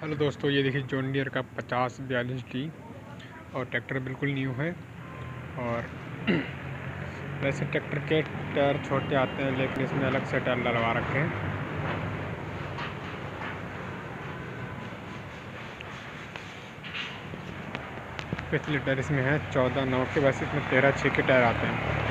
Hello दोस्तों, ये देखिए जॉन डियर का 5042D और ट्रैक्टर बिल्कुल न्यू है। और वैसे ट्रैक्टर के टायर छोटे आते हैं, लेकिन इसमें अलग से टायर डलवा रखे हैं। पिछले टायर इसमें है 14 9 के, वैसे इसमें 13 6 के टायर आते हैं।